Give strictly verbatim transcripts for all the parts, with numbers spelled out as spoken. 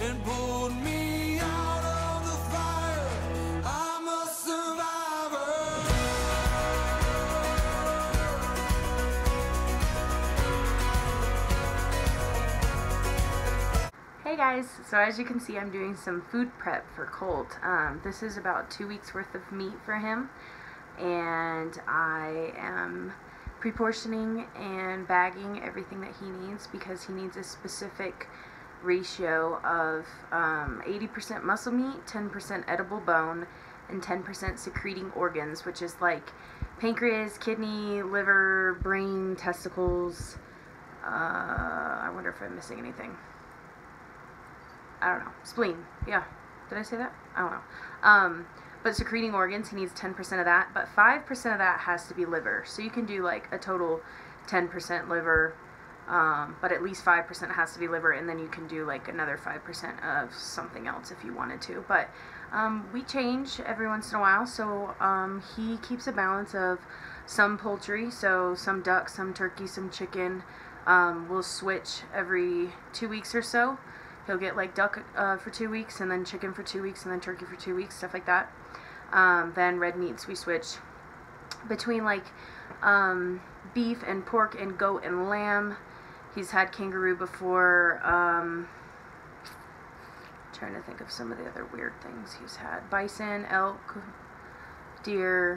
and pulled me out of the fire. I'm a survivor. Hey guys, so as you can see, I'm doing some food prep for Colt. Um, this is about two weeks worth of meat for him, and I am pre-portioning and bagging everything that he needs because he needs a specific ratio of um, eighty percent muscle meat, ten percent edible bone, and ten percent secreting organs, which is like pancreas, kidney, liver, brain, testicles. Uh, I wonder if I'm missing anything. I don't know. Spleen. Yeah. Did I say that? I don't know. Um, but secreting organs, he needs ten percent of that, but five percent of that has to be liver. So you can do like a total ten percent liver, um, but at least five percent has to be liver, and then you can do like another five percent of something else if you wanted to. But um, we change every once in a while, so um, he keeps a balance of some poultry, so some duck, some turkey, some chicken. Um, we'll switch every two weeks or so. He'll get like duck uh, for two weeks, and then chicken for two weeks, and then turkey for two weeks, stuff like that. Um, then red meats, we switch between like um, beef and pork and goat and lamb. He's had kangaroo before. Um, trying to think of some of the other weird things he's had. Bison, elk, deer,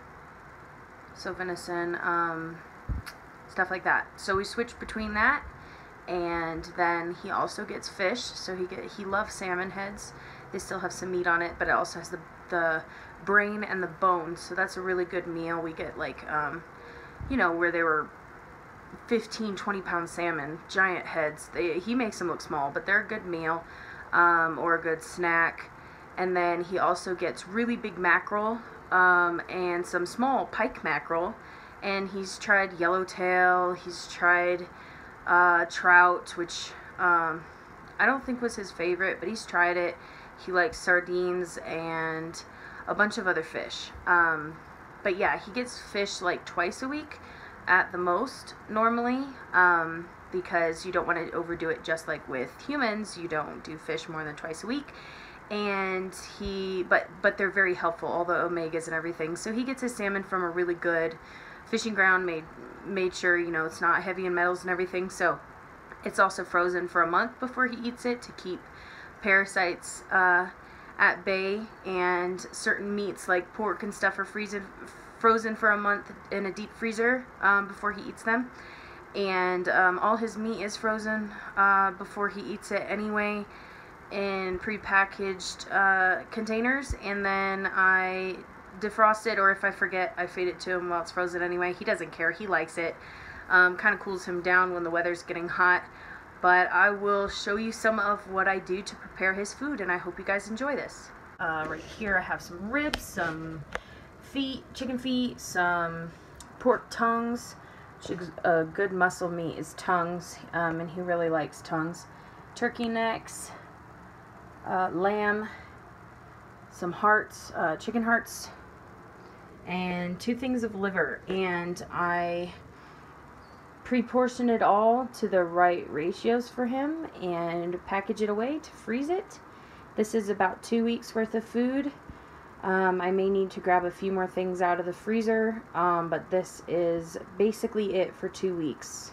so venison, um, stuff like that. So we switch between that. And then he also gets fish, so he get he loves salmon heads. They still have some meat on it, but it also has the the brain and the bones, so that's a really good meal. We get like um you know, where they were fifteen, twenty pound salmon, giant heads. They, he makes them look small, but they're a good meal, um, or a good snack. And then he also gets really big mackerel, um, and some small pike mackerel, and he's tried yellowtail, he's tried Uh, trout, which um, I don't think was his favorite, but he's tried it. He likes sardines and a bunch of other fish. Um, but yeah, he gets fish like twice a week at the most normally, um, because you don't want to overdo it. Just like with humans, you don't do fish more than twice a week. And he, but but they're very helpful, all the omegas and everything. So he gets his salmon from a really good fishing ground, made made sure, you know, it's not heavy in metals and everything. So it's also frozen for a month before he eats it to keep parasites uh, at bay. And certain meats like pork and stuff are freezing, frozen for a month in a deep freezer um, before he eats them. And um, all his meat is frozen uh, before he eats it anyway, in pre-packaged uh, containers. And then I defrost it, or if I forget, I feed it to him while it's frozen anyway. He doesn't care. He likes it. Um, kind of cools him down when the weather's getting hot. But I will show you some of what I do to prepare his food, and I hope you guys enjoy this. Uh, right here I have some ribs, some feet, chicken feet, some pork tongues. A good muscle meat is tongues, um, and he really likes tongues. Turkey necks, uh, lamb, some hearts, uh, chicken hearts, and two things of liver. And I pre-portion it all to the right ratios for him and package it away to freeze it. This is about two weeks worth of food. Um, I may need to grab a few more things out of the freezer, um, but this is basically it for two weeks.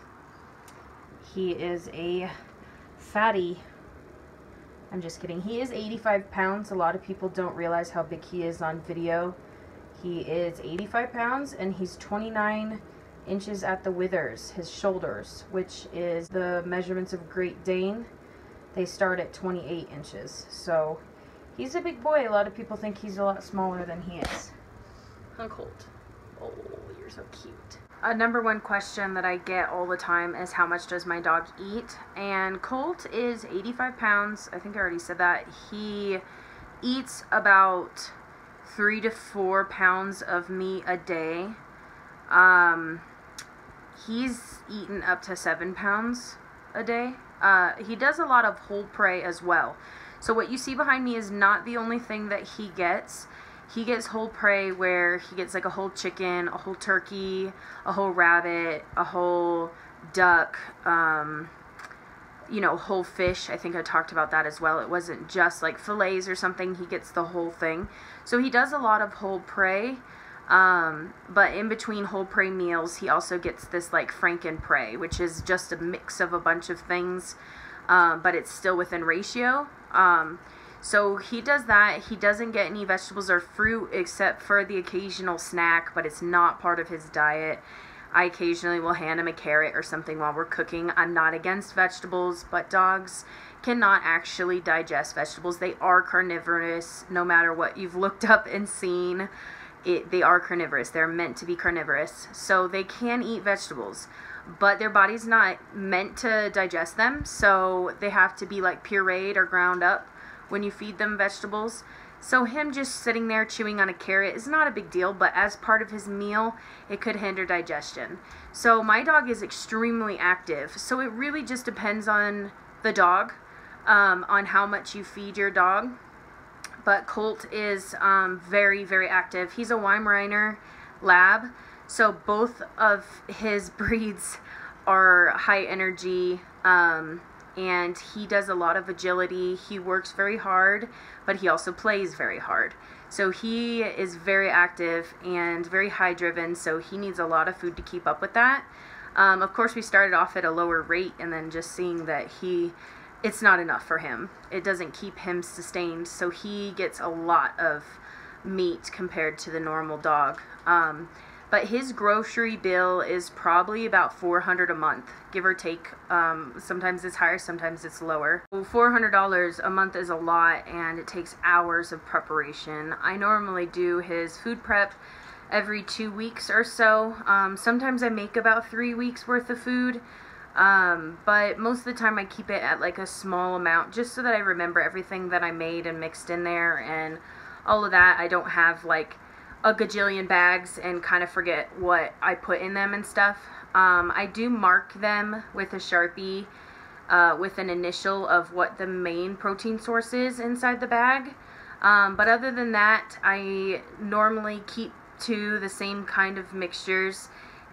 He is a fatty. I'm just kidding. He is eighty-five pounds. A lot of people don't realize how big he is on video. He is eighty-five pounds, and he's twenty-nine inches at the withers, his shoulders, which is the measurements of Great Dane. They start at twenty-eight inches. So he's a big boy. A lot of people think he's a lot smaller than he is. Huh, Colt? Oh, you're so cute. A number one question that I get all the time is, how much does my dog eat? And Colt is eighty-five pounds. I think I already said that. He eats about three to four pounds of meat a day. Um, he's eaten up to seven pounds a day. Uh, he does a lot of whole prey as well. So what you see behind me is not the only thing that he gets. He gets whole prey, where he gets like a whole chicken, a whole turkey, a whole rabbit, a whole duck. Um, you know, whole fish. I think I talked about that as well. It wasn't just like fillets or something. He gets the whole thing. So he does a lot of whole prey. Um, but in between whole prey meals, he also gets this like franken prey, which is just a mix of a bunch of things, um, but it's still within ratio. Um, so he does that. He doesn't get any vegetables or fruit except for the occasional snack, but it's not part of his diet. I occasionally will hand him a carrot or something while we're cooking. I'm not against vegetables, but dogs cannot actually digest vegetables. They are carnivorous, no matter what you've looked up and seen. It, they are carnivorous. They're meant to be carnivorous. So they can eat vegetables, but their body's not meant to digest them. So they have to be like pureed or ground up when you feed them vegetables. So him just sitting there chewing on a carrot is not a big deal, but as part of his meal, it could hinder digestion. So my dog is extremely active. So it really just depends on the dog, um, on how much you feed your dog. But Colt is um, very, very active. He's a Weimaraner lab, so both of his breeds are high energy, um, and he does a lot of agility. He works very hard, but he also plays very hard. So he is very active and very high driven, so he needs a lot of food to keep up with that. Um, of course, we started off at a lower rate, and then just seeing that he... it's not enough for him. It doesn't keep him sustained, so he gets a lot of meat compared to the normal dog. Um, but his grocery bill is probably about four hundred dollars a month, give or take. Um, sometimes it's higher, sometimes it's lower. four hundred dollars a month is a lot, and it takes hours of preparation. I normally do his food prep every two weeks or so. Um, sometimes I make about three weeks worth of food. Um, but most of the time I keep it at like a small amount just so that I remember everything that I made and mixed in there and all of that. I don't have like a gajillion bags and kind of forget what I put in them and stuff. Um, I do mark them with a Sharpie uh, with an initial of what the main protein source is inside the bag. Um, but other than that, I normally keep to the same kind of mixtures.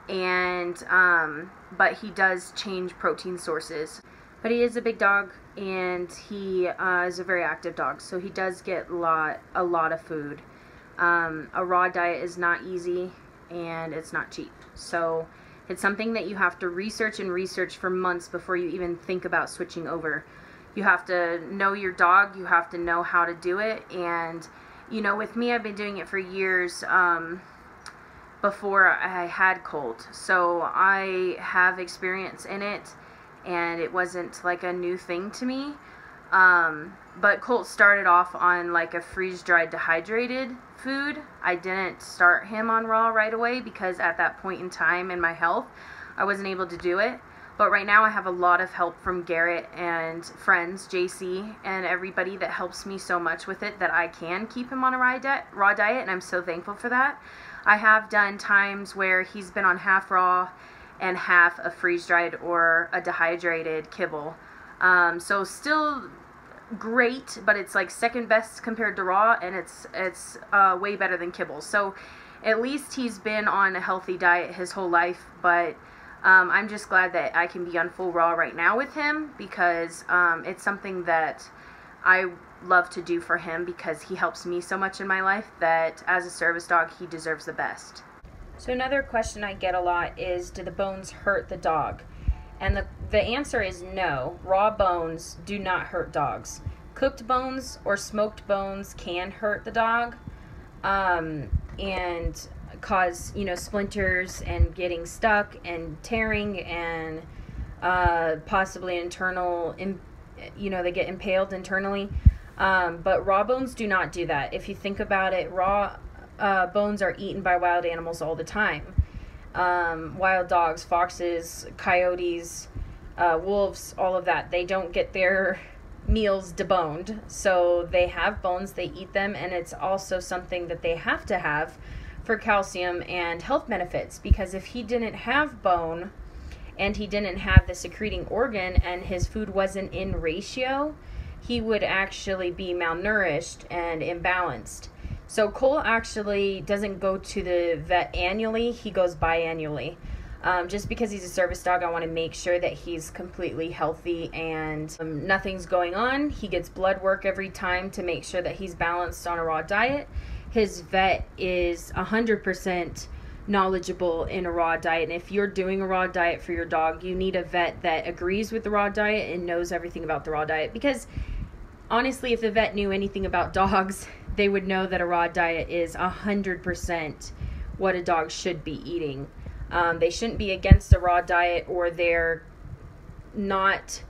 And um, but he does change protein sources. But he is a big dog, and he uh, is a very active dog, so he does get lot a lot of food. Um, a raw diet is not easy, and it's not cheap. So it's something that you have to research and research for months before you even think about switching over. You have to know your dog. You have to know how to do it. And you know, with me, I've been doing it for years. Um, before I had Colt, so I have experience in it, and it wasn't like a new thing to me. Um, but Colt started off on like a freeze-dried dehydrated food. I didn't start him on raw right away because at that point in time in my health, I wasn't able to do it. But right now I have a lot of help from Garrett and friends, J C, and everybody that helps me so much with it that I can keep him on a raw diet, raw diet, and I'm so thankful for that. I have done times where he's been on half raw and half a freeze-dried or a dehydrated kibble. Um, so still great, but it's like second best compared to raw, and it's it's uh, way better than kibble. So at least he's been on a healthy diet his whole life, but um, I'm just glad that I can be on full raw right now with him because um, it's something that I love to do for him because he helps me so much in my life that as a service dog, he deserves the best. So another question I get a lot is, do the bones hurt the dog? And the, the answer is no. Raw bones do not hurt dogs. Cooked bones or smoked bones can hurt the dog um, and cause, you know, splinters and getting stuck and tearing and uh, possibly internal, you know, they get impaled internally. Um, but raw bones do not do that. If you think about it, raw uh, bones are eaten by wild animals all the time. Um, wild dogs, foxes, coyotes, uh, wolves, all of that. They don't get their meals deboned. So they have bones, they eat them, and it's also something that they have to have for calcium and health benefits. Because if he didn't have bone and he didn't have the secreting organ and his food wasn't in ratio, he would actually be malnourished and imbalanced. So Cole actually doesn't go to the vet annually, he goes biannually. Um, just because he's a service dog, I want to make sure that he's completely healthy and um, nothing's going on. He gets blood work every time to make sure that he's balanced on a raw diet. His vet is one hundred percent knowledgeable in a raw diet, and if you're doing a raw diet for your dog, you need a vet that agrees with the raw diet and knows everything about the raw diet, because honestly, if the vet knew anything about dogs, they would know that a raw diet is one hundred percent what a dog should be eating. Um, they shouldn't be against a raw diet, or they're not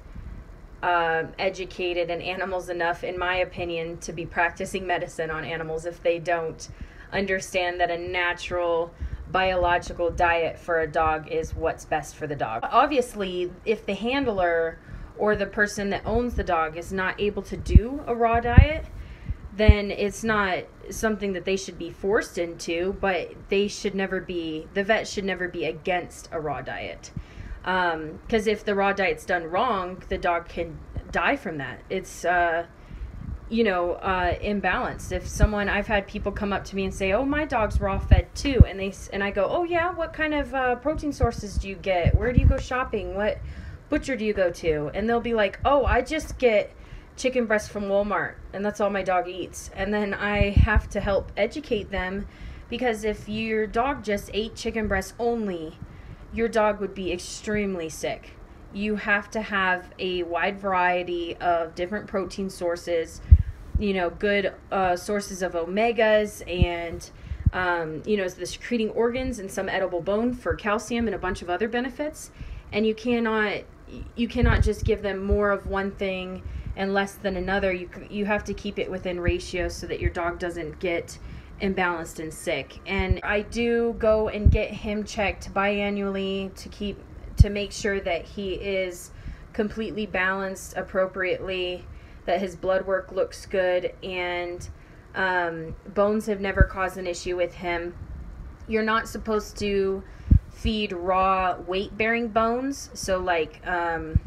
uh, educated in animals enough, in my opinion, to be practicing medicine on animals if they don't understand that a natural biological diet for a dog is what's best for the dog. Obviously, if the handler or the person that owns the dog is not able to do a raw diet, then it's not something that they should be forced into, but they should never be, the vet should never be against a raw diet. Um, 'cause if the raw diet's done wrong, the dog can die from that. It's, uh, you know, uh, imbalanced. If someone, I've had people come up to me and say, oh, my dog's raw fed too. And they, and I go, oh yeah, what kind of, uh, protein sources do you get? Where do you go shopping? What butcher do you go to? And they'll be like, oh, I just get chicken breast from Walmart and that's all my dog eats. And then I have to help educate them, because if your dog just ate chicken breast only, your dog would be extremely sick. You have to have a wide variety of different protein sources, you know, good uh, sources of omegas and, um, you know, the secreting organs and some edible bone for calcium and a bunch of other benefits. And you cannot, you cannot just give them more of one thing and less than another. You, you have to keep it within ratio so that your dog doesn't get imbalanced and sick. And I do go and get him checked biannually to keep to make sure that he is completely balanced appropriately, that his blood work looks good, and um, bones have never caused an issue with him. You're not supposed to feed raw weight-bearing bones, so like um,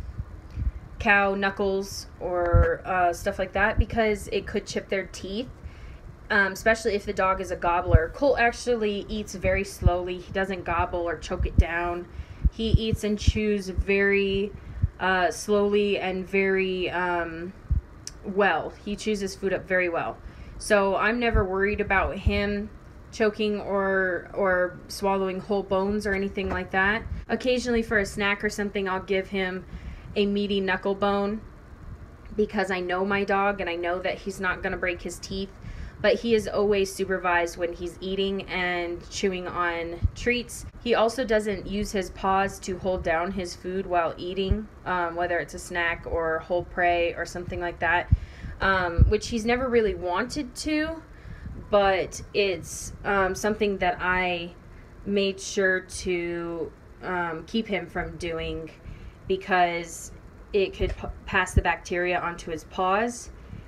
cow knuckles or uh, stuff like that, because it could chip their teeth. Um, especially if the dog is a gobbler. Colt actually eats very slowly. He doesn't gobble or choke it down. He eats and chews very uh, slowly and very um, well. He chews his food up very well. So I'm never worried about him choking or or swallowing whole bones or anything like that. Occasionally for a snack or something, I'll give him a meaty knuckle bone, because I know my dog and I know that he's not going to break his teeth. But he is always supervised when he's eating and chewing on treats. He also doesn't use his paws to hold down his food while eating, um, whether it's a snack or whole prey or something like that, um, which he's never really wanted to, but it's um, something that I made sure to um, keep him from doing, because it could p- pass the bacteria onto his paws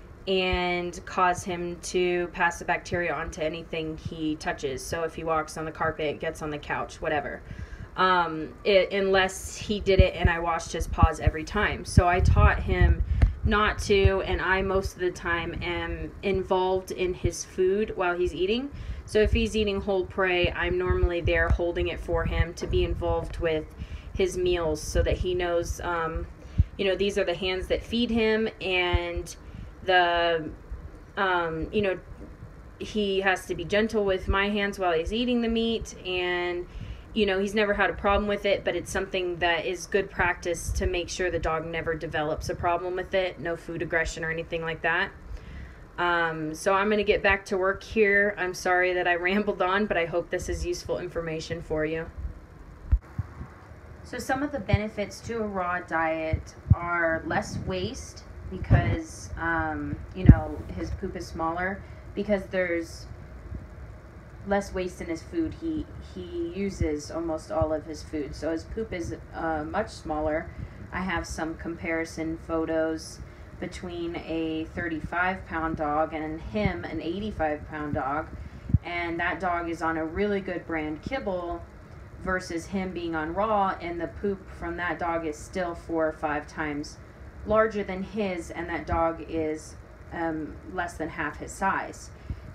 and cause him to pass the bacteria onto anything he touches. So if he walks on the carpet, gets on the couch, whatever. Um, it, unless he did it and I washed his paws every time. So I taught him not to, and I most of the time am involved in his food while he's eating. So if he's eating whole prey, I'm normally there holding it for him to be involved with his meals, so that he knows, um, you know, these are the hands that feed him, and the, um, you know, he has to be gentle with my hands while he's eating the meat, and, you know, he's never had a problem with it, but it's something that is good practice to make sure the dog never develops a problem with it, no food aggression or anything like that. Um, so I'm going to get back to work here. I'm sorry that I rambled on, but I hope this is useful information for you. So some of the benefits to a raw diet are less waste, because, um, you know, his poop is smaller, because there's less waste in his food. He, he uses almost all of his food. So his poop is uh, much smaller. I have some comparison photos between a thirty-five pound dog and him, an eighty-five pound dog. And that dog is on a really good brand kibble versus him being on raw, and the poop from that dog is still four or five times larger than his, and that dog is um, less than half his size.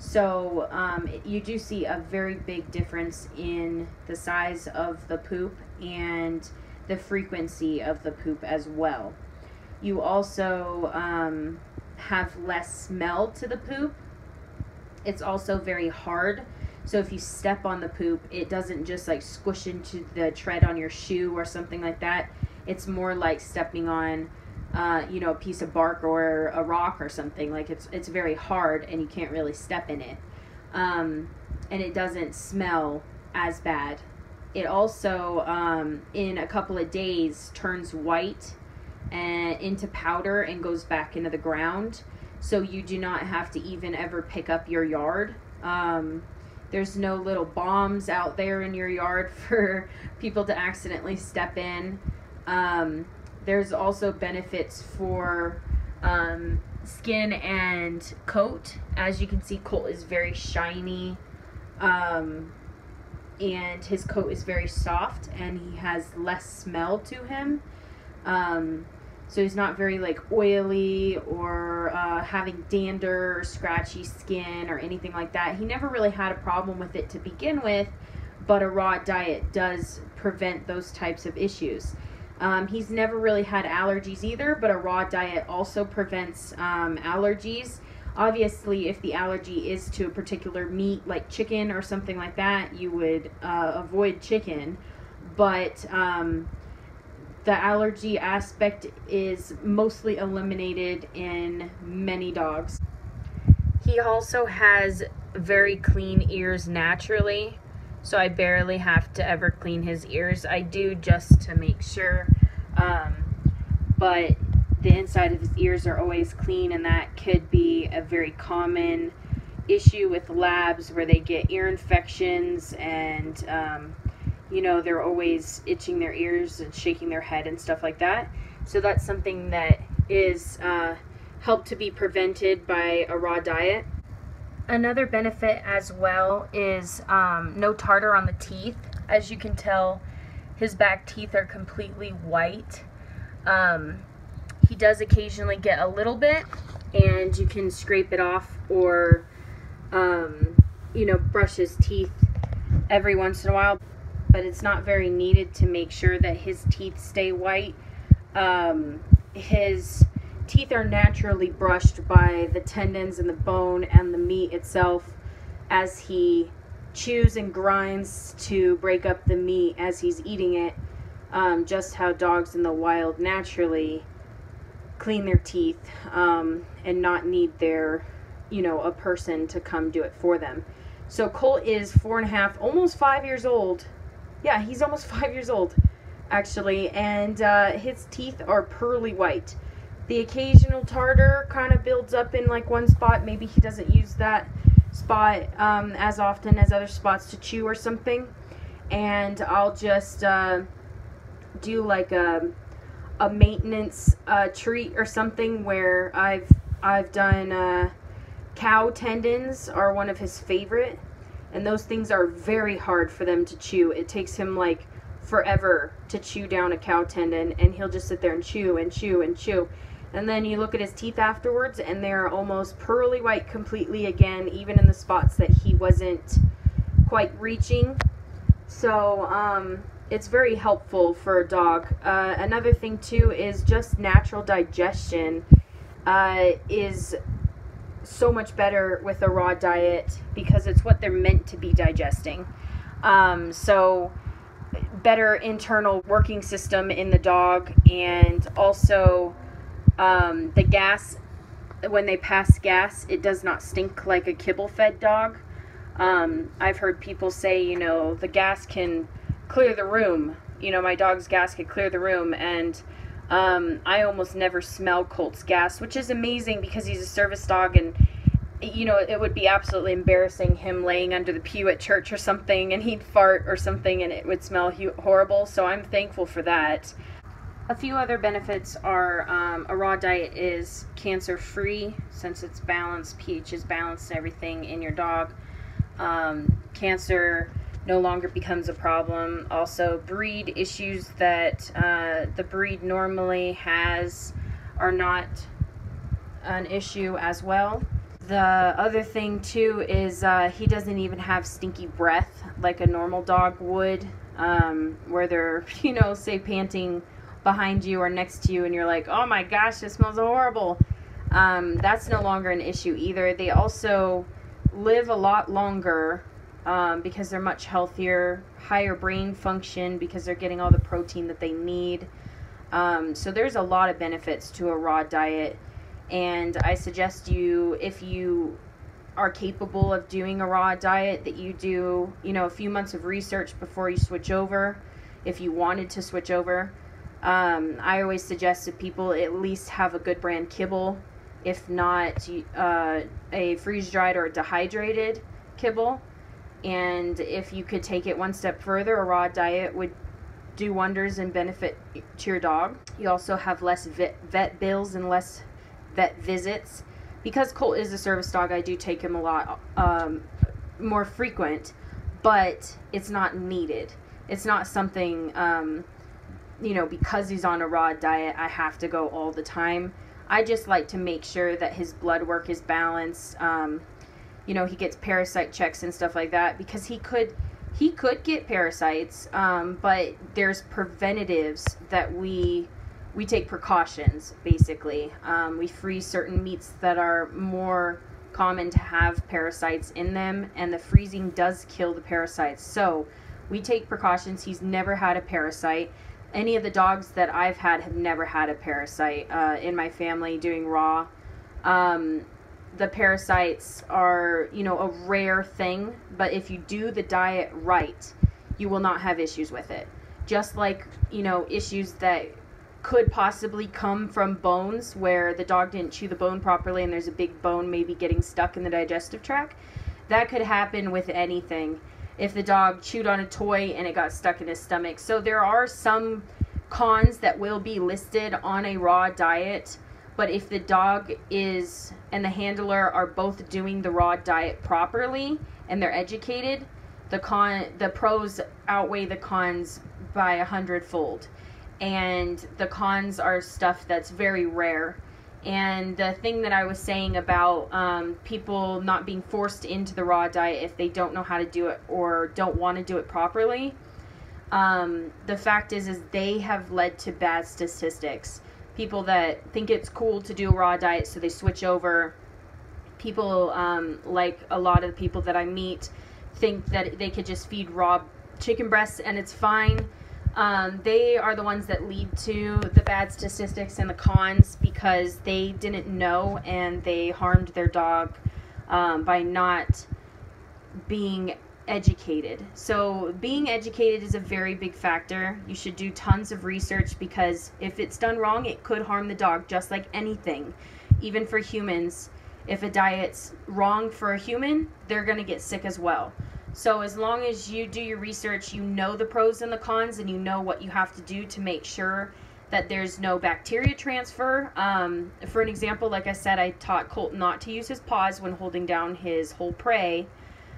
So um, you do see a very big difference in the size of the poop and the frequency of the poop as well. You also um, have less smell to the poop. It's also very hard. So if you step on the poop, it doesn't just like squish into the tread on your shoe or something like that. It's more like stepping on, uh, you know, a piece of bark or a rock or something. Like it's it's very hard and you can't really step in it. Um, and it doesn't smell as bad. It also, um, in a couple of days, turns white and into powder and goes back into the ground. So you do not have to even ever pick up your yard. Um, there's no little bombs out there in your yard for people to accidentally step in. Um, there's also benefits for um, skin and coat. As you can see, Colt is very shiny, um, and his coat is very soft, and he has less smell to him. Um, so he's not very like oily or uh, having dander or scratchy skin or anything like that. He never really had a problem with it to begin with, but a raw diet does prevent those types of issues. Um, he's never really had allergies either, but a raw diet also prevents um, allergies. Obviously, if the allergy is to a particular meat like chicken or something like that, you would uh, avoid chicken. But um, the allergy aspect is mostly eliminated in many dogs. He also has very clean ears naturally, so I barely have to ever clean his ears. I do just to make sure, um, but the inside of his ears are always clean, and that could be a very common issue with labs where they get ear infections and um, you know, they're always itching their ears and shaking their head and stuff like that. So that's something that is uh, helped to be prevented by a raw diet. Another benefit as well is um, no tartar on the teeth. As you can tell, his back teeth are completely white. Um, he does occasionally get a little bit, and you can scrape it off or, um, you know, brush his teeth every once in a while. But it's not very needed to make sure that his teeth stay white. Um, his teeth are naturally brushed by the tendons and the bone and the meat itself as he chews and grinds to break up the meat as he's eating it. Um, just how dogs in the wild naturally clean their teeth um, and not need their, you know, a person to come do it for them. So Colt is four and a half, almost five years old. Yeah, he's almost five years old, actually, and uh, his teeth are pearly white. The occasional tartar kind of builds up in like one spot. Maybe he doesn't use that spot um, as often as other spots to chew or something. And I'll just uh, do like a, a maintenance uh, treat or something where I've I've done uh, cow tendons are one of his favorite. And those things are very hard for them to chew. It takes him like forever to chew down a cow tendon, and he'll just sit there and chew and chew and chew. And then you look at his teeth afterwards, and they're almost pearly white completely again, even in the spots that he wasn't quite reaching. So um, it's very helpful for a dog. Uh, another thing too is just natural digestion uh, is so much better with a raw diet because it's what they're meant to be digesting. Um, so better internal working system in the dog, and also um, the gas, when they pass gas, it does not stink like a kibble fed dog. Um, I've heard people say, you know, the gas can clear the room. You know, my dog's gas can clear the room, and Um, I almost never smell Colt's gas, which is amazing because he's a service dog, and you know, it would be absolutely embarrassing him laying under the pew at church or something and he'd fart or something and it would smell horrible, so I'm thankful for that. A few other benefits are um, a raw diet is cancer free since it's balanced, pH is balanced and everything in your dog. Um, cancer no longer becomes a problem. Also, breed issues that uh, the breed normally has are not an issue as well. The other thing too is uh, he doesn't even have stinky breath like a normal dog would. um, where they're, you know, say panting behind you or next to you and you're like, oh my gosh, this smells horrible. Um, that's no longer an issue either. They also live a lot longer um, because they're much healthier, higher brain function because they're getting all the protein that they need. Um, so there's a lot of benefits to a raw diet, and I suggest you, if you are capable of doing a raw diet, that you do, you know, a few months of research before you switch over, if you wanted to switch over. Um, I always suggest that people at least have a good brand kibble, if not uh, a freeze-dried or dehydrated kibble. And if you could take it one step further, a raw diet would do wonders and benefit to your dog. You also have less vet, vet bills and less vet visits. Because Colt is a service dog, I do take him a lot um, more frequent, but it's not needed. It's not something, um, you know, because he's on a raw diet, I have to go all the time. I just like to make sure that his blood work is balanced. Um, you know, he gets parasite checks and stuff like that, because he could he could get parasites, um, but there's preventatives that we we take precautions, basically. Um, we freeze certain meats that are more common to have parasites in them, and the freezing does kill the parasites. So we take precautions. He's never had a parasite. Any of the dogs that I've had have never had a parasite uh, in my family doing raw. Um, the parasites are, you know, a rare thing, but if you do the diet right, you will not have issues with it. Just like, you know, issues that could possibly come from bones, where the dog didn't chew the bone properly and there's a big bone maybe getting stuck in the digestive tract. That could happen with anything. If the dog chewed on a toy and it got stuck in his stomach. So there are some cons that will be listed on a raw diet, but if the dog is and the handler are both doing the raw diet properly and they're educated, the con the pros outweigh the cons by a hundredfold. And the cons are stuff that's very rare. And the thing that I was saying about um, people not being forced into the raw diet if they don't know how to do it or don't want to do it properly, um, the fact is is they have led to bad statistics. People that think it's cool to do a raw diet, so they switch over. People um, like a lot of the people that I meet think that they could just feed raw chicken breasts and it's fine. Um, they are the ones that lead to the bad statistics and the cons, because they didn't know and they harmed their dog um, by not being educated. So being educated is a very big factor. You should do tons of research, because if it's done wrong, it could harm the dog, just like anything. Even for humans, if a diet's wrong for a human, they're going to get sick as well. So as long as you do your research, you know the pros and the cons, and you know what you have to do to make sure that there's no bacteria transfer. Um, for an example, like I said, I taught Colt not to use his paws when holding down his whole prey.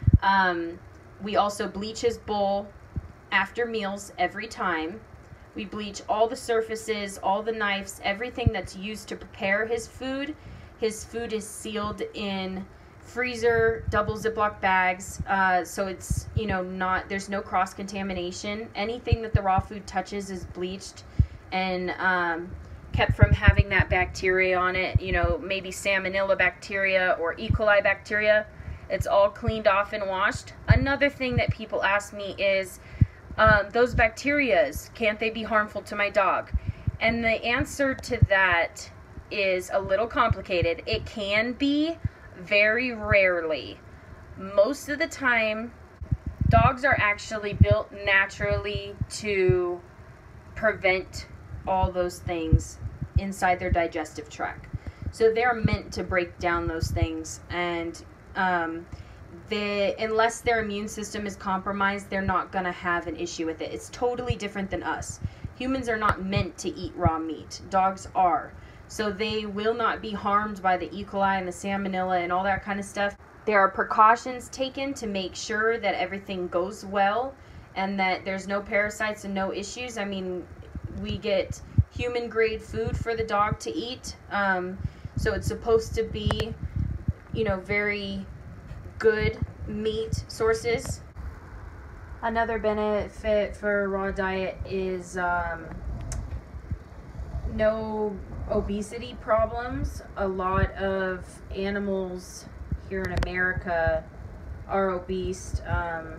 Um, we also bleach his bowl after meals every time. We bleach all the surfaces, all the knives, everything that's used to prepare his food. His food is sealed in freezer, double Ziploc bags, uh, so it's, you know, not, there's no cross-contamination. Anything that the raw food touches is bleached and um, kept from having that bacteria on it, you know, maybe salmonella bacteria or E. coli bacteria. It's all cleaned off and washed. Another thing that people ask me is, um, those bacterias, can't they be harmful to my dog? And the answer to that is a little complicated. It can be, very rarely. Most of the time, dogs are actually built naturally to prevent all those things inside their digestive tract. So they're meant to break down those things, and um, they, unless their immune system is compromised, they're not going to have an issue with it. It's totally different than us. Humans are not meant to eat raw meat. Dogs are. So they will not be harmed by the E. coli and the salmonella and all that kind of stuff. There are precautions taken to make sure that everything goes well and that there's no parasites and no issues. I mean, we get human grade food for the dog to eat. Um, so it's supposed to be, you know, very good meat sources. Another benefit for a raw diet is um, no obesity problems. A lot of animals here in America are obese, um,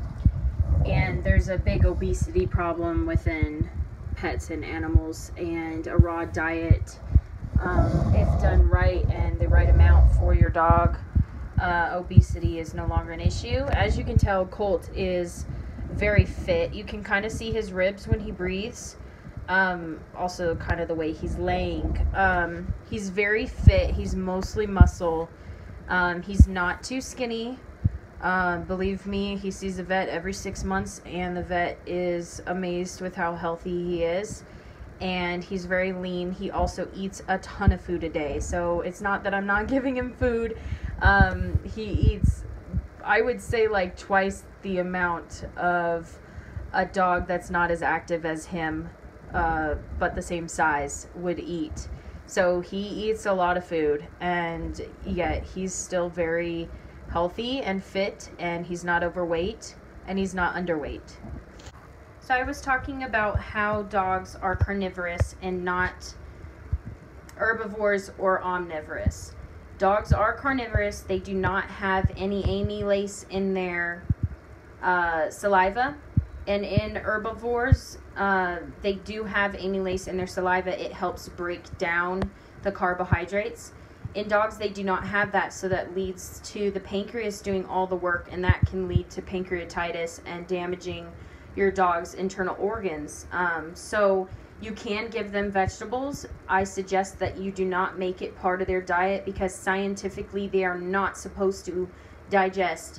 and there's a big obesity problem within pets and animals, and a raw diet, um, if done right and the right amount for your dog, uh, obesity is no longer an issue. As you can tell, Colt is very fit. You can kind of see his ribs when he breathes. Um, also kind of the way he's laying. Um, he's very fit. He's mostly muscle. Um, he's not too skinny. Um, believe me, he sees a vet every six months, and the vet is amazed with how healthy he is. And he's very lean. He also eats a ton of food a day. So it's not that I'm not giving him food. Um, he eats, I would say, like twice the amount of a dog that's not as active as him, uh, but the same size, would eat. So he eats a lot of food, and yet he's still very healthy and fit, and he's not overweight, and he's not underweight. So I was talking about how dogs are carnivorous and not herbivores or omnivorous. Dogs are carnivorous. They do not have any amylase in their uh, saliva. And in herbivores, uh, they do have amylase in their saliva. It helps break down the carbohydrates. In dogs, they do not have that, so that leads to the pancreas doing all the work, and that can lead to pancreatitis and damaging your dog's internal organs. Um, so you can give them vegetables. I suggest that you do not make it part of their diet, because scientifically they are not supposed to digest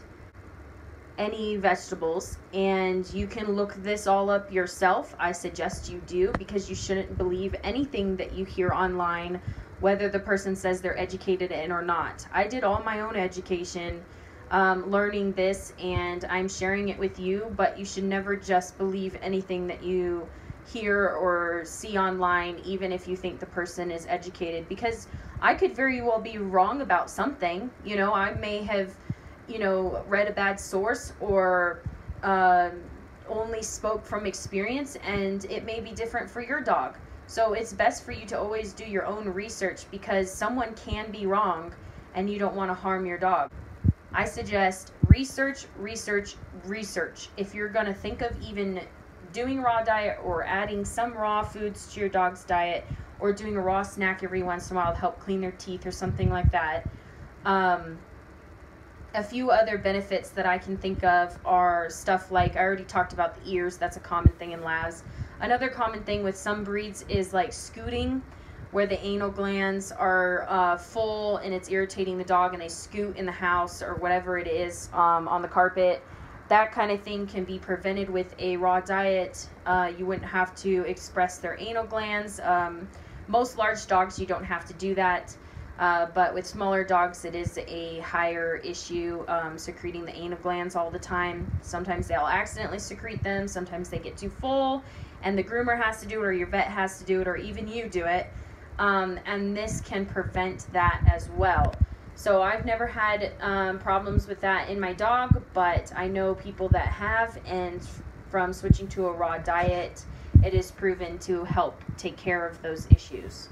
any vegetables, and you can look this all up yourself. I suggest you do, because you shouldn't believe anything that you hear online, whether the person says they're educated in or not. I did all my own education um, learning this, and I'm sharing it with you, but you should never just believe anything that you hear or see online, even if you think the person is educated, because I could very well be wrong about something. You know, I may have, you know, read a bad source, or uh, only spoke from experience, and it may be different for your dog. So it's best for you to always do your own research, because someone can be wrong and you don't want to harm your dog. I suggest research, research, research. If you're going to think of even doing raw diet, or adding some raw foods to your dog's diet, or doing a raw snack every once in a while to help clean their teeth or something like that. Um, a few other benefits that I can think of are stuff like, I already talked about the ears. That's a common thing in labs. Another common thing with some breeds is like scooting, where the anal glands are uh, full and it's irritating the dog, and they scoot in the house or whatever it is, um, on the carpet. That kind of thing can be prevented with a raw diet. Uh, you wouldn't have to express their anal glands. Um, most large dogs, you don't have to do that. Uh, but with smaller dogs, it is a higher issue, um, secreting the anal glands all the time. Sometimes they'll accidentally secrete them. Sometimes they get too full, and the groomer has to do it, or your vet has to do it, or even you do it. Um, and this can prevent that as well. So I've never had um, problems with that in my dog, but I know people that have, and from switching to a raw diet, it is proven to help take care of those issues.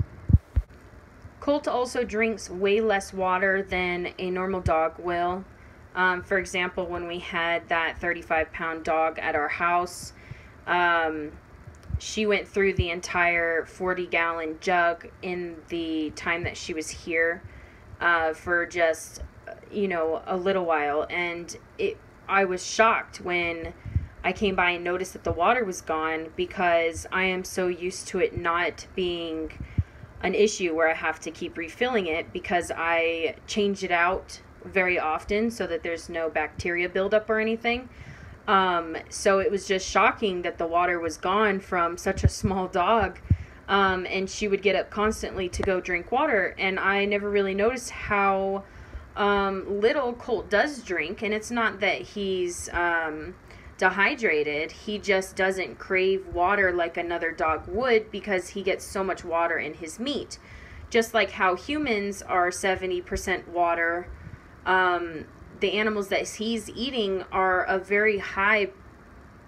Colt also drinks way less water than a normal dog will. Um, for example, when we had that thirty-five pound dog at our house, um, she went through the entire forty gallon jug in the time that she was here, uh, for just, you know, a little while. And it, I was shocked when I came by and noticed that the water was gone, because I am so used to it not being an issue where I have to keep refilling it, because I change it out very often so that there's no bacteria buildup or anything. Um, so it was just shocking that the water was gone from such a small dog. Um, and she would get up constantly to go drink water. And I never really noticed how um, little Colt does drink. And it's not that he's um, dehydrated. He just doesn't crave water like another dog would, because he gets so much water in his meat. Just like how humans are seventy percent water, um, the animals that he's eating are a very high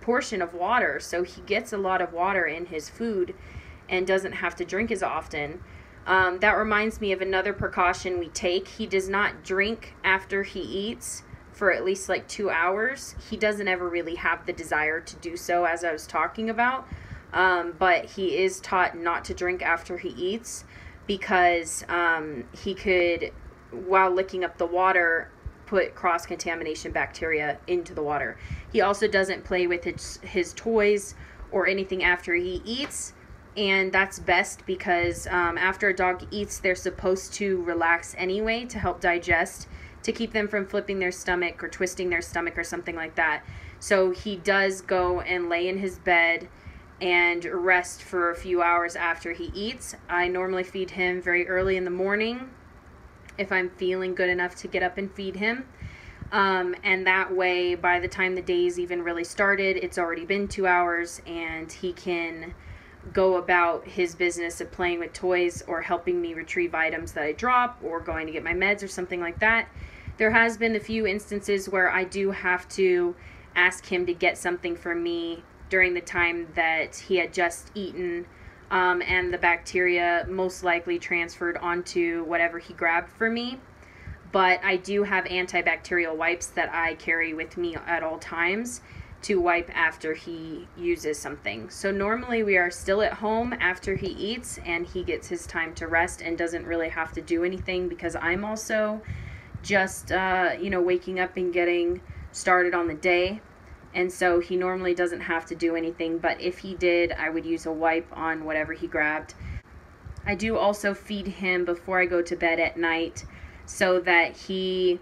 portion of water, so he gets a lot of water in his food and doesn't have to drink as often. Um, that reminds me of another precaution we take. He does not drink after he eats for at least like two hours. He doesn't ever really have the desire to do so, as I was talking about. Um, but he is taught not to drink after he eats because um, he could, while licking up the water, put cross-contamination bacteria into the water. He also doesn't play with his, his toys or anything after he eats. And that's best because um, after a dog eats, they're supposed to relax anyway to help digest, to keep them from flipping their stomach or twisting their stomach or something like that. So he does go and lay in his bed and rest for a few hours after he eats. I normally feed him very early in the morning if I'm feeling good enough to get up and feed him. Um, and that way, by the time the day's even really started, it's already been two hours and he can go about his business of playing with toys or helping me retrieve items that I drop or going to get my meds or something like that. There has been a few instances where I do have to ask him to get something for me during the time that he had just eaten, um, and the bacteria most likely transferred onto whatever he grabbed for me. But I do have antibacterial wipes that I carry with me at all times to wipe after he uses something. So normally we are still at home after he eats and he gets his time to rest and doesn't really have to do anything because I'm also just, uh, you know, waking up and getting started on the day. And so he normally doesn't have to do anything, but if he did, I would use a wipe on whatever he grabbed. I do also feed him before I go to bed at night so that he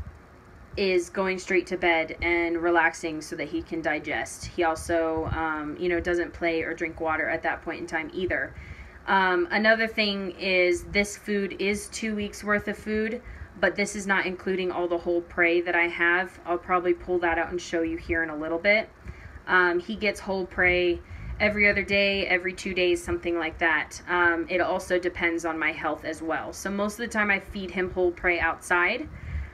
is going straight to bed and relaxing so that he can digest. He also, um, you know, doesn't play or drink water at that point in time either. Um, another thing is this food is two weeks worth of food, but this is not including all the whole prey that I have. I'll probably pull that out and show you here in a little bit. Um, he gets whole prey every other day, every two days, something like that. Um, it also depends on my health as well. So most of the time I feed him whole prey outside.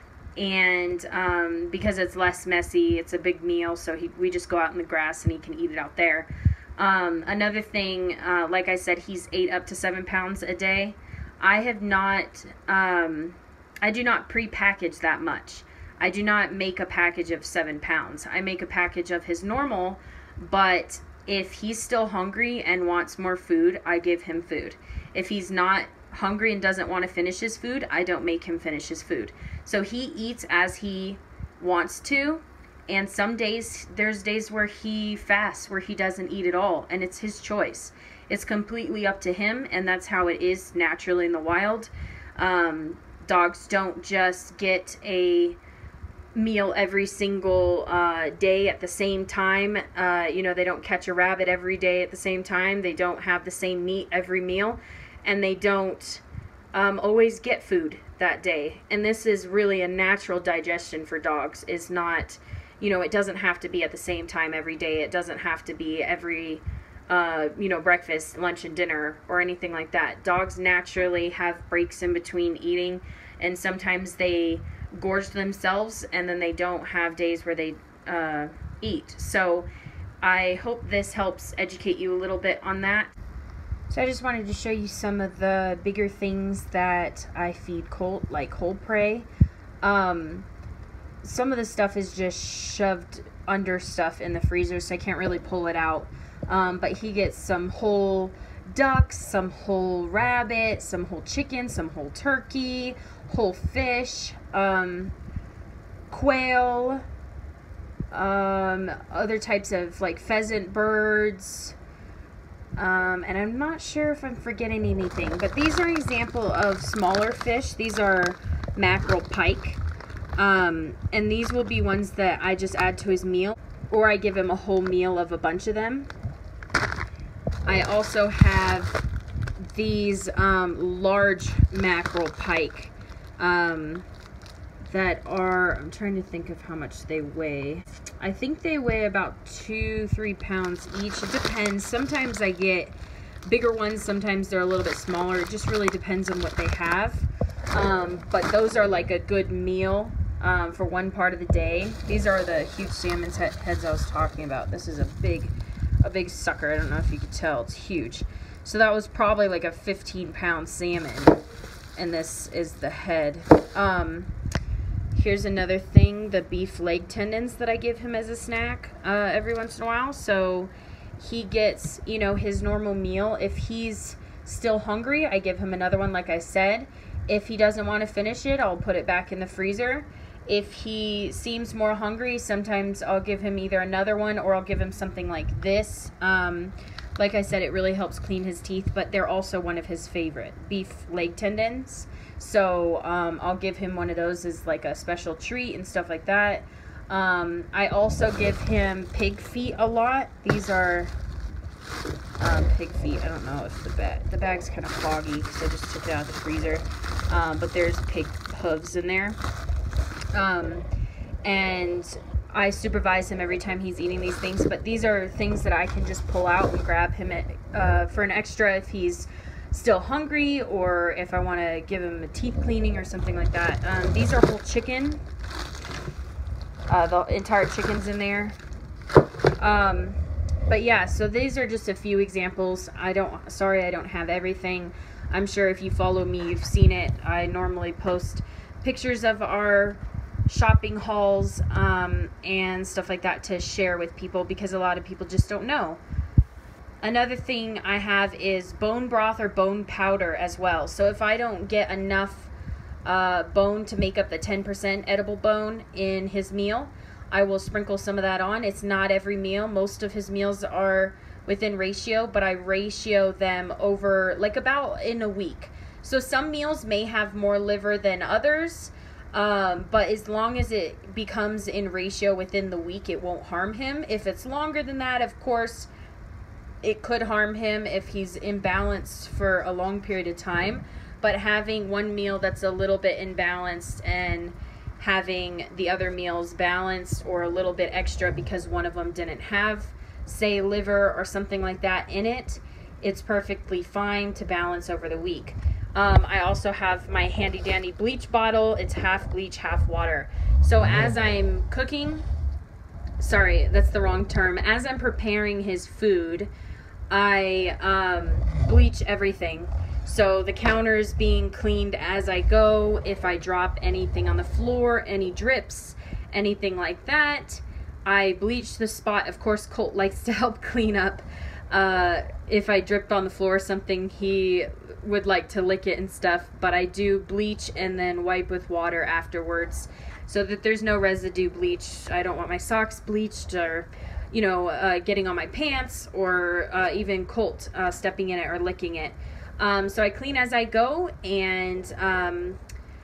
And um, because it's less messy, it's a big meal, so he, we just go out in the grass and he can eat it out there. Um, another thing, uh, like I said, he's eight up to seven pounds a day. I have not, um, I do not pre-package that much. I do not make a package of seven pounds. I make a package of his normal, but if he's still hungry and wants more food, I give him food. If he's not hungry and doesn't want to finish his food, I don't make him finish his food. So he eats as he wants to, and some days, there's days where he fasts, where he doesn't eat at all, and it's his choice. It's completely up to him, and that's how it is naturally in the wild. Um, dogs don't just get a meal every single uh, day at the same time. Uh, you know, they don't catch a rabbit every day at the same time. They don't have the same meat every meal. And they don't um, always get food that day. And this is really a natural digestion for dogs. It's not, you know, it doesn't have to be at the same time every day. It doesn't have to be every, uh, you know, breakfast, lunch, and dinner or anything like that. Dogs naturally have breaks in between eating, and sometimes they gorge themselves and then they don't have days where they uh, eat. So I hope this helps educate you a little bit on that. So I just wanted to show you some of the bigger things that I feed Colt, like whole prey. Um, some of the stuff is just shoved under stuff in the freezer, so I can't really pull it out. Um, but he gets some whole ducks, some whole rabbit, some whole chicken, some whole turkey, whole fish, um, quail, um, other types of like pheasant birds. Um, and I'm not sure if I'm forgetting anything, but these are an example of smaller fish. These are mackerel, pike, um, and these will be ones that I just add to his meal, or I give him a whole meal of a bunch of them. I also have these um, large mackerel, pike, um, that are, I'm trying to think of how much they weigh. I think they weigh about two, three pounds each. It depends. Sometimes I get bigger ones. Sometimes they're a little bit smaller. It just really depends on what they have. Um, but those are like a good meal um, for one part of the day. These are the huge salmon he heads I was talking about. This is a big, a big sucker. I don't know if you could tell. It's huge. So that was probably like a fifteen pound salmon. And this is the head. Um, here's another thing, the beef leg tendons that I give him as a snack uh, every once in a while. So he gets, you know, his normal meal. If he's still hungry, I give him another one, like I said. If he doesn't want to finish it, I'll put it back in the freezer. If he seems more hungry, sometimes I'll give him either another one or I'll give him something like this. Um, like I said, it really helps clean his teeth, but they're also one of his favorite, beef leg tendons. So um, I'll give him one of those as like a special treat and stuff like that. Um, I also give him pig feet a lot. These are um, pig feet. I don't know if the bag, the bag's kind of foggy because I just took it out of the freezer. Um, but there's pig hooves in there. Um, and I supervise him every time he's eating these things. But these are things that I can just pull out and grab him at, uh, for an extra if he's still hungry or if I want to give him a teeth cleaning or something like that. Um, these are whole chicken. Uh, the entire chicken's in there. Um, but yeah, so these are just a few examples. I don't, sorry I don't have everything. I'm sure if you follow me, you've seen it. I normally post pictures of our shopping hauls um, and stuff like that to share with people because a lot of people just don't know. Another thing I have is bone broth or bone powder as well. So if I don't get enough Uh, bone to make up the ten percent edible bone in his meal, I will sprinkle some of that on. It's not every meal. Most of his meals are within ratio, but I ratio them over like about in a week. So some meals may have more liver than others, um, but as long as it becomes in ratio within the week, it won't harm him. If it's longer than that, of course, it could harm him if he's imbalanced for a long period of time. But having one meal that's a little bit imbalanced and having the other meals balanced or a little bit extra because one of them didn't have, say, liver or something like that in it, it's perfectly fine to balance over the week. Um, I also have my handy dandy bleach bottle. It's half bleach, half water. So as I'm cooking, sorry, that's the wrong term. As I'm preparing his food, I um, bleach everything. So the counter is being cleaned as I go. If I drop anything on the floor, any drips, anything like that, I bleach the spot. Of course, Colt likes to help clean up. Uh, if I dripped on the floor or something, he would like to lick it and stuff. But I do bleach and then wipe with water afterwards so that there's no residue bleach. I don't want my socks bleached or, you know, uh, getting on my pants or uh, even Colt uh, stepping in it or licking it. Um, so I clean as I go, and um,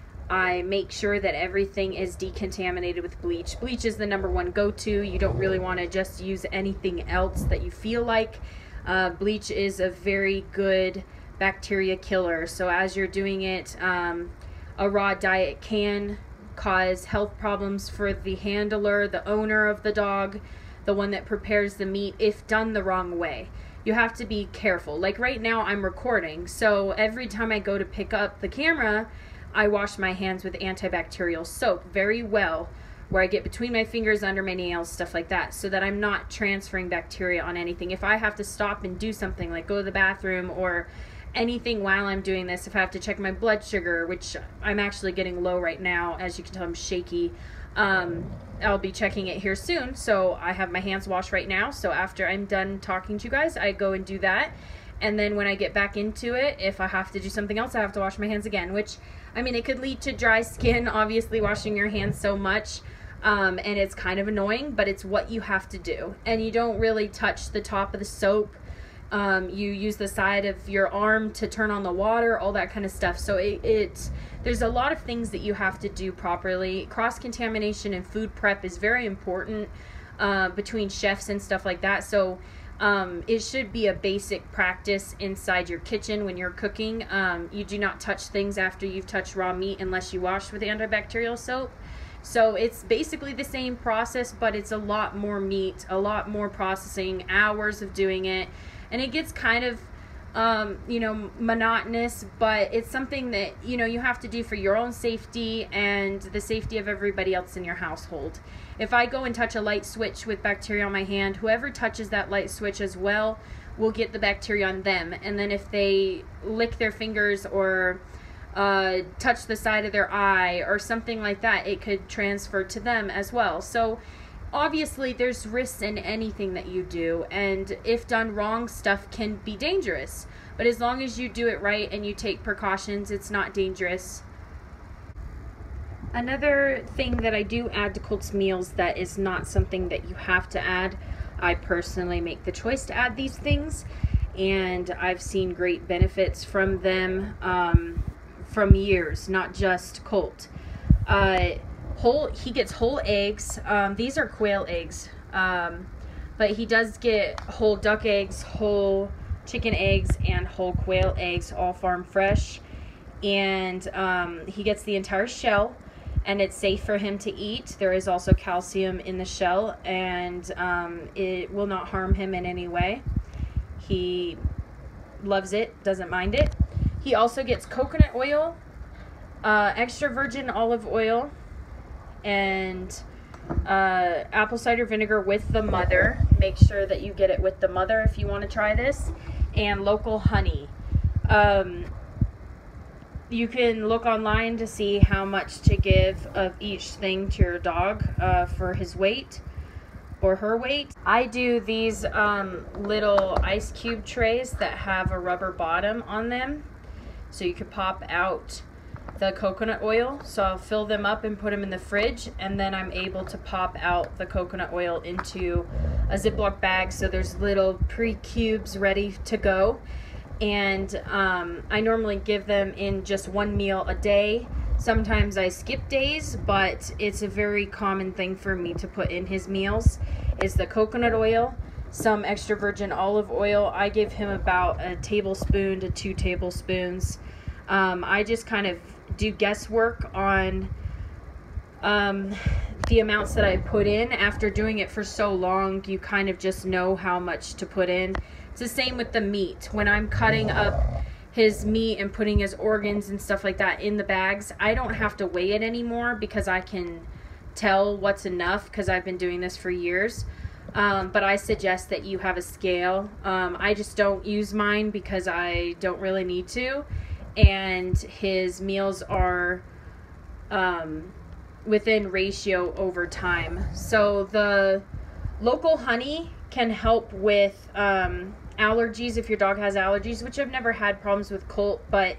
I make sure that everything is decontaminated with bleach. Bleach is the number one go-to. You don't really want to just use anything else that you feel like. Uh, bleach is a very good bacteria killer. So as you're doing it, um, a raw diet can cause health problems for the handler, the owner of the dog, the one that prepares the meat, if done the wrong way. You have to be careful. Like right now I'm recording, so every time I go to pick up the camera, I wash my hands with antibacterial soap very well, where I get between my fingers, under my nails, stuff like that, so that I'm not transferring bacteria on anything. If I have to stop and do something, like go to the bathroom or anything while I'm doing this, if I have to check my blood sugar, which I'm actually getting low right now, as you can tell I'm shaky, um, I'll be checking it here soon. So I have my hands washed right now. So after I'm done talking to you guys, I go and do that. And then when I get back into it, if I have to do something else, I have to wash my hands again, which, I mean, it could lead to dry skin, obviously, washing your hands so much. Um, and it's kind of annoying, but it's what you have to do. And you don't really touch the top of the soap. Um, you use the side of your arm to turn on the water, all that kind of stuff. So it, it there's a lot of things that you have to do properly. Cross-contamination and food prep is very important uh, between chefs and stuff like that. So um, it should be a basic practice inside your kitchen when you're cooking. Um, you do not touch things after you've touched raw meat unless you wash with antibacterial soap. So it's basically the same process, but it's a lot more meat, a lot more processing, hours of doing it. And it gets kind of um, you know, monotonous, but it's something that, you know, you have to do for your own safety and the safety of everybody else in your household. If I go and touch a light switch with bacteria on my hand, whoever touches that light switch as well will get the bacteria on them. And then if they lick their fingers or uh, touch the side of their eye or something like that, it could transfer to them as well. So obviously there's risks in anything that you do, and if done wrong, stuff can be dangerous. But as long as you do it right and you take precautions, it's not dangerous. Another thing that I do add to Colt's meals that is not something that you have to add, I personally make the choice to add these things, and I've seen great benefits from them um, from years, not just Colt. Uh, whole he gets whole eggs. Um, these are quail eggs, um, but he does get whole duck eggs, whole chicken eggs, and whole quail eggs, all farm fresh. And um, he gets the entire shell, and it's safe for him to eat. There is also calcium in the shell, and um, it will not harm him in any way. He loves it, doesn't mind it. He also gets coconut oil, uh, extra virgin olive oil, and uh, apple cider vinegar with the mother. Make sure that you get it with the mother if you want to try this. And local honey. Um, you can look online to see how much to give of each thing to your dog uh, for his weight or her weight. I do these um, little ice cube trays that have a rubber bottom on them, so you could pop out the coconut oil. So I'll fill them up and put them in the fridge, and then I'm able to pop out the coconut oil into a Ziploc bag, so there's little pre-cubes ready to go. And um, I normally give them in just one meal a day. Sometimes I skip days, but it's a very common thing for me to put in his meals is the coconut oil, some extra virgin olive oil. I give him about a tablespoon to two tablespoons. Um, I just kind of do guesswork on um, the amounts that I put in. After doing it for so long, you kind of just know how much to put in. It's the same with the meat. When I'm cutting up his meat and putting his organs and stuff like that in the bags, I don't have to weigh it anymore because I can tell what's enough because I've been doing this for years. Um, but I suggest that you have a scale. Um, I just don't use mine because I don't really need to. And his meals are um, within ratio over time. So the local honey can help with um, allergies if your dog has allergies, which I've never had problems with Colt, but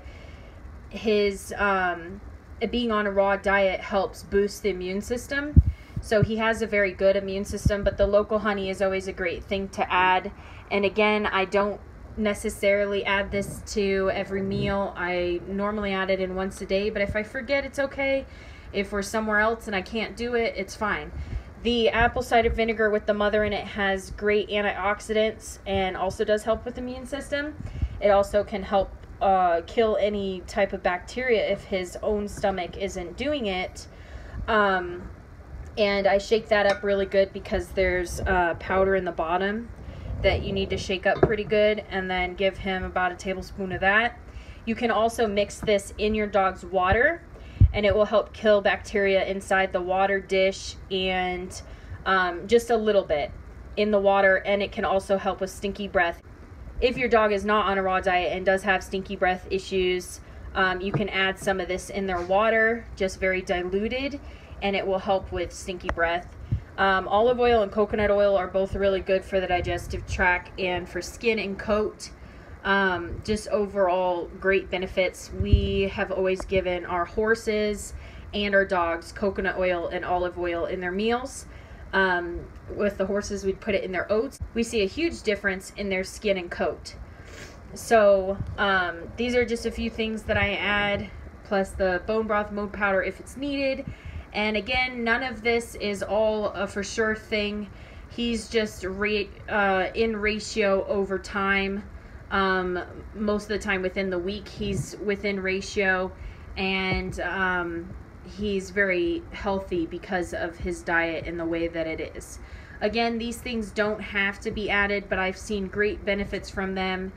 his um, being on a raw diet helps boost the immune system. So he has a very good immune system, but the local honey is always a great thing to add. And again, I don't necessarily add this to every meal. I normally add it in once a day, but if I forget, it's okay. If we're somewhere else and I can't do it, it's fine. The apple cider vinegar with the mother in it has great antioxidants and also does help with the immune system. It also can help uh, kill any type of bacteria if his own stomach isn't doing it. Um, and I shake that up really good because there's uh, powder in the bottom that you need to shake up pretty good, and then give him about a tablespoon of that. You can also mix this in your dog's water, and it will help kill bacteria inside the water dish, and um, just a little bit in the water, and it can also help with stinky breath. If your dog is not on a raw diet and does have stinky breath issues, um, you can add some of this in their water, just very diluted, and it will help with stinky breath. Um, olive oil and coconut oil are both really good for the digestive tract and for skin and coat. Um, just overall great benefits. We have always given our horses and our dogs coconut oil and olive oil in their meals. Um, with the horses, we'd put it in their oats. We see a huge difference in their skin and coat. So um, these are just a few things that I add, plus the bone broth mode powder if it's needed. And again, none of this is all a for sure thing. He's just rate, uh, in ratio over time. Um, most of the time within the week, he's within ratio, and um, he's very healthy because of his diet and the way that it is. Again, these things don't have to be added, but I've seen great benefits from them.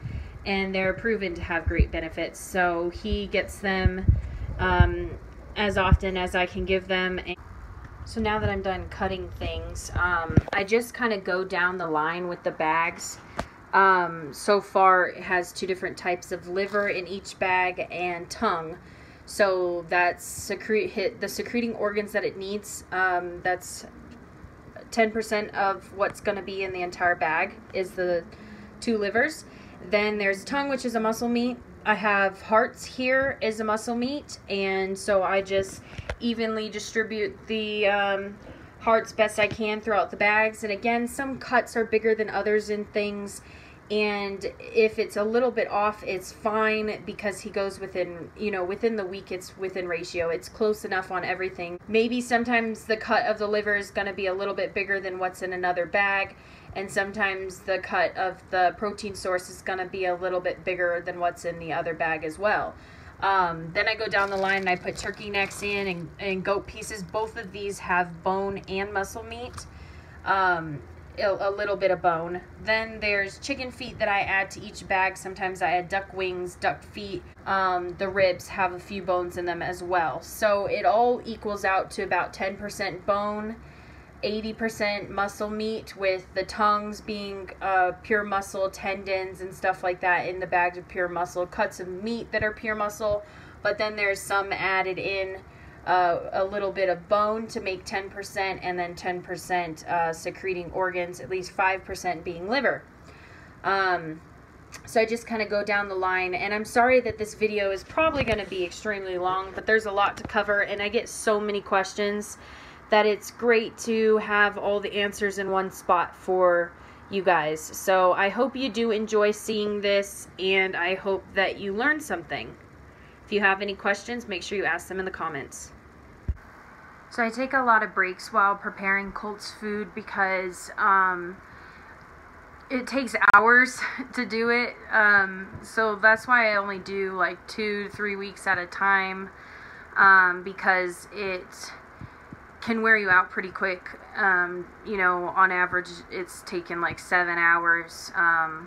and they're proven to have great benefits. So he gets them um, as often as I can give them. So now that I'm done cutting things, um, I just kind of go down the line with the bags. Um, so far it has two different types of liver in each bag and tongue. So that's secrete hit the secreting organs that it needs. Um, that's ten percent of what's going to be in the entire bag is the two livers. Then there's tongue, which is a muscle meat. I have hearts here is a muscle meat, and so I just evenly distribute the um, hearts best I can throughout the bags. And again, some cuts are bigger than others in things, and if it's a little bit off, it's fine, because he goes within, you know, within the week, it's within ratio. It's close enough on everything. Maybe sometimes the cut of the liver is going to be a little bit bigger than what's in another bag, and sometimes the cut of the protein source is going to be a little bit bigger than what's in the other bag as well. Um, then I go down the line and I put turkey necks in, and, and goat pieces. Both of these have bone and muscle meat. Um, a little bit of bone. Then there's chicken feet that I add to each bag. Sometimes I add duck wings, duck feet. Um, the ribs have a few bones in them as well. So it all equals out to about ten percent bone, eighty percent muscle meat, with the tongues being uh, pure muscle, tendons and stuff like that in the bags of pure muscle, cuts of meat that are pure muscle, but then there's some added in, uh, a little bit of bone to make ten percent, and then ten percent uh, secreting organs, at least five percent being liver. Um, so I just kind of go down the line, and I'm sorry that this video is probably going to be extremely long, but there's a lot to cover, and I get so many questions that it's great to have all the answers in one spot for you guys. So I hope you do enjoy seeing this, and I hope that you learned something. If you have any questions, make sure you ask them in the comments. So I take a lot of breaks while preparing Colt's food, because um, it takes hours to do it. Um, so that's why I only do like two, three weeks at a time, um, because it can wear you out pretty quick. Um, you know, on average, it's taken like seven hours. Um,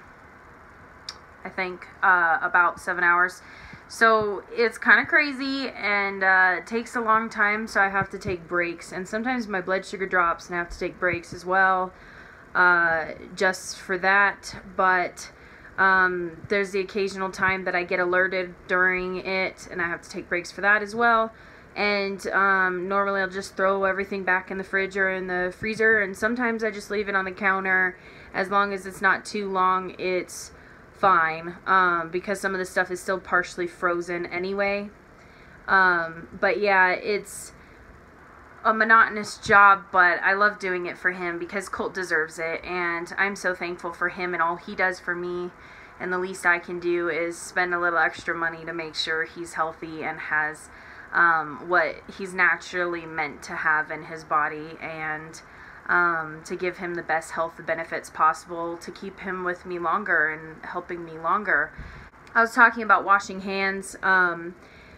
I think uh, about seven hours. So it's kind of crazy, and uh, it takes a long time, so I have to take breaks. And sometimes my blood sugar drops and I have to take breaks as well, uh, just for that. But um, there's the occasional time that I get alerted during it, and I have to take breaks for that as well. And um, normally I'll just throw everything back in the fridge or in the freezer, and sometimes I just leave it on the counter. As long as it's not too long, it's fine, um, because some of the stuff is still partially frozen anyway. Um, but yeah, it's a monotonous job, but I love doing it for him, because Colt deserves it, and I'm so thankful for him and all he does for me. And the least I can do is spend a little extra money to make sure he's healthy and has um, what he's naturally meant to have in his body, and Um, to give him the best health benefits possible, to keep him with me longer and helping me longer. I was talking about washing hands. Um,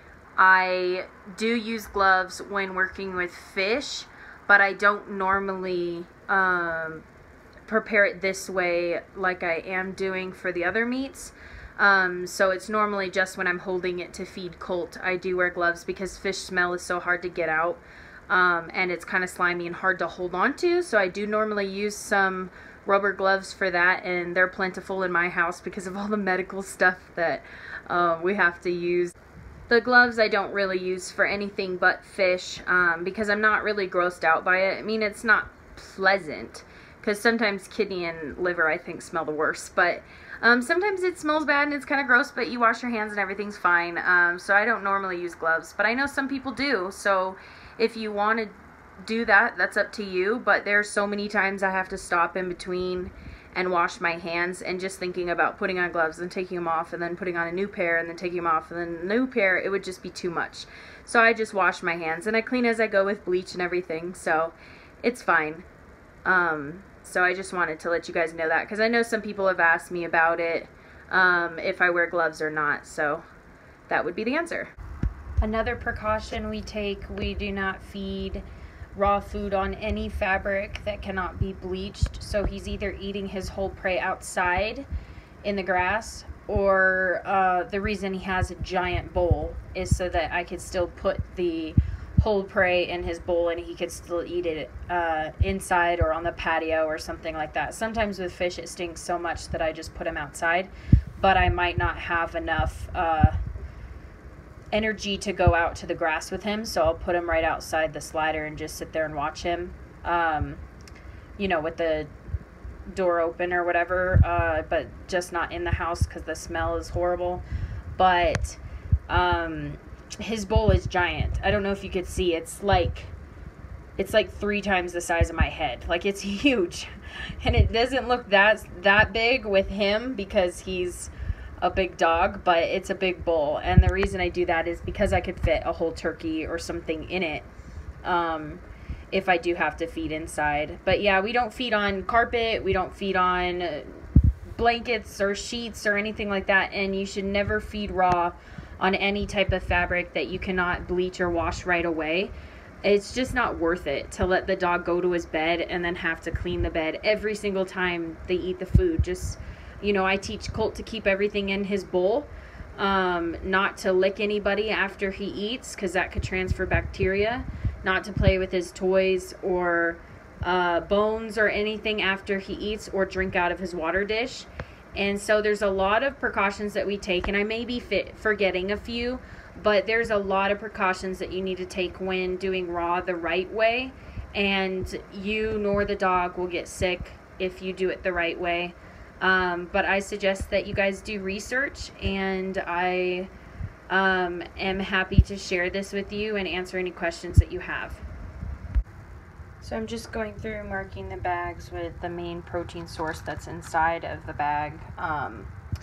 I do use gloves when working with fish, but I don't normally um, prepare it this way like I am doing for the other meats. Um, so it's normally just when I'm holding it to feed Colt, I do wear gloves, because fish smell is so hard to get out. Um, and it's kind of slimy and hard to hold on to, so I do normally use some rubber gloves for that, and they're plentiful in my house because of all the medical stuff that uh, we have to use. The gloves I don't really use for anything but fish, um, because I'm not really grossed out by it. I mean, it's not pleasant, because sometimes kidney and liver, I think, smell the worst, but um, sometimes it smells bad and it's kind of gross, but you wash your hands and everything's fine. Um, so I don't normally use gloves, but I know some people do, so if you want to do that, that's up to you. But there's so many times I have to stop in between and wash my hands, and just thinking about putting on gloves and taking them off, and then putting on a new pair, and then taking them off, and then a new pair, it would just be too much. So I just wash my hands, and I clean as I go with bleach and everything, so it's fine. Um, so I just wanted to let you guys know that, because I know some people have asked me about it, um, if I wear gloves or not, so that would be the answer. Another precaution we take, we do not feed raw food on any fabric that cannot be bleached. So he's either eating his whole prey outside in the grass, or uh, the reason he has a giant bowl is so that I could still put the whole prey in his bowl and he could still eat it uh, inside or on the patio or something like that. Sometimes with fish it stinks so much that I just put him outside, but I might not have enough uh, energy to go out to the grass with him, so I'll put him right outside the slider and just sit there and watch him, um, you know, with the door open or whatever, uh, but just not in the house because the smell is horrible. But um, his bowl is giant. I don't know if you could see. It's like it's like three times the size of my head. Like, it's huge, and it doesn't look that that big with him because he's a big dog, but it's a big bowl. And the reason I do that is because I could fit a whole turkey or something in it. Um, if I do have to feed inside. But yeah, we don't feed on carpet, we don't feed on blankets or sheets or anything like that, and you should never feed raw on any type of fabric that you cannot bleach or wash right away. It's just not worth it to let the dog go to his bed and then have to clean the bed every single time they eat the food. Just, you know, I teach Colt to keep everything in his bowl, um, not to lick anybody after he eats because that could transfer bacteria, not to play with his toys or uh, bones or anything after he eats, or drink out of his water dish. And so there's a lot of precautions that we take, and I may be fit forgetting a few, but there's a lot of precautions that you need to take when doing raw the right way, and you nor the dog will get sick if you do it the right way. Um, but I suggest that you guys do research, and I um, am happy to share this with you and answer any questions that you have. So I'm just going through marking the bags with the main protein source that's inside of the bag, um,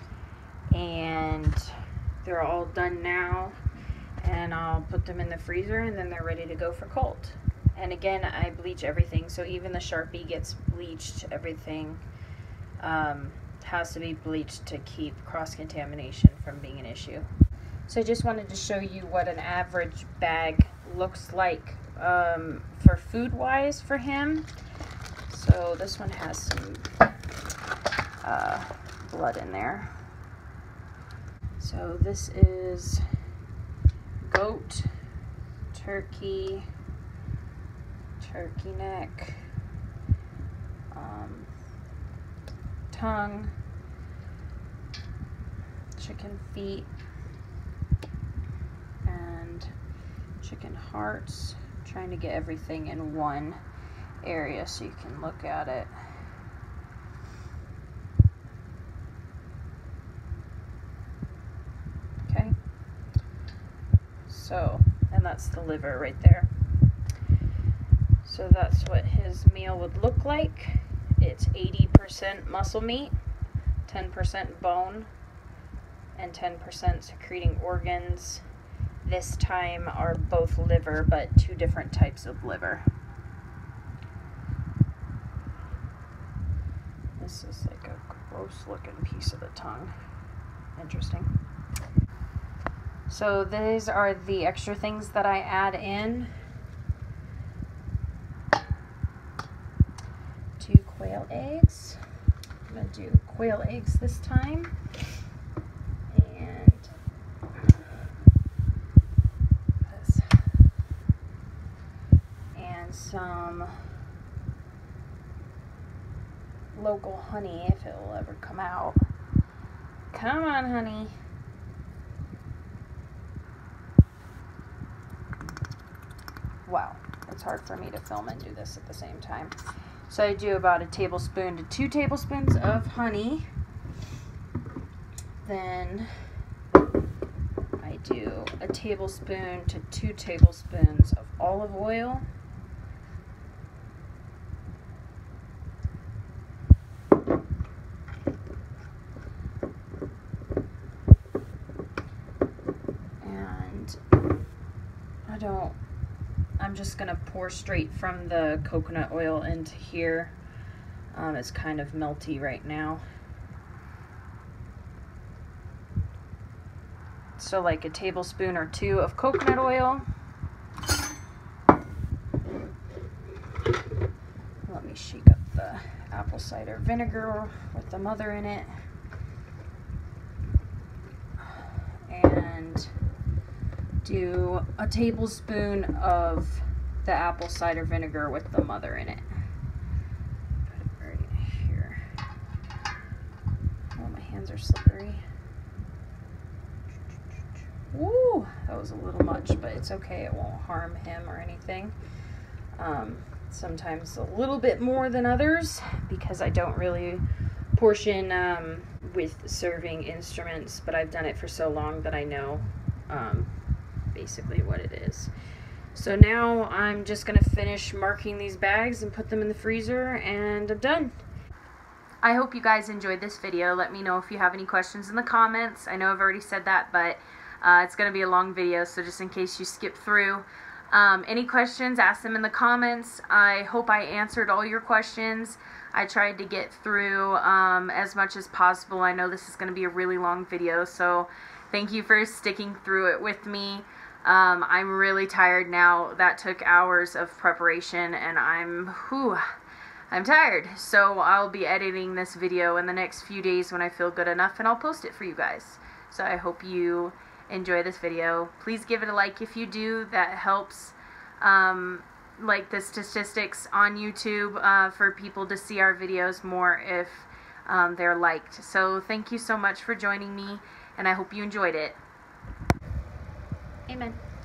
and they're all done now, and I'll put them in the freezer, and then they're ready to go for Colt. And again, I bleach everything, so even the Sharpie gets bleached. Everything um, has to be bleached to keep cross-contamination from being an issue. So I just wanted to show you what an average bag looks like um, for food-wise for him. So this one has some uh, blood in there. So this is goat, turkey, turkey neck, um, tongue, chicken feet, and chicken hearts. I'm trying to get everything in one area so you can look at it. Okay. So, and that's the liver right there. So that's what his meal would look like. It's eighty percent muscle meat, ten percent bone, and ten percent secreting organs. This time are both liver, but two different types of liver. This is like a gross looking piece of the tongue. Interesting. So these are the extra things that I add in. Two quail eggs. I'm going to do quail eggs this time. And this. And some local honey, if it will ever come out. Come on, honey. Wow, it's hard for me to film and do this at the same time. So I do about a tablespoon to two tablespoons of honey. Then I do a tablespoon to two tablespoons of olive oil. And I don't I'm just going to pour straight from the coconut oil into here. Um, it's kind of melty right now. So like a tablespoon or two of coconut oil. Let me shake up the apple cider vinegar with the mother in it. and do a tablespoon of the apple cider vinegar with the mother in it. Put it right here. Oh, my hands are slippery. Woo! That was a little much, but it's okay. It won't harm him or anything. Um, sometimes a little bit more than others because I don't really portion um, with serving instruments, but I've done it for so long that I know um, basically what it is. So now I'm just going to finish marking these bags and put them in the freezer, and I'm done. I hope you guys enjoyed this video. Let me know if you have any questions in the comments. I know I've already said that, but uh, it's going to be a long video, so just in case you skip through. Um, any questions, ask them in the comments. I hope I answered all your questions. I tried to get through um, as much as possible. I know this is going to be a really long video, so thank you for sticking through it with me. Um, I'm really tired now. That took hours of preparation, and I'm, whew, I'm tired. So I'll be editing this video in the next few days when I feel good enough, and I'll post it for you guys. So I hope you enjoy this video. Please give it a like if you do. That helps um, like the statistics on YouTube uh, for people to see our videos more if um, they're liked. So thank you so much for joining me, and I hope you enjoyed it. Amen.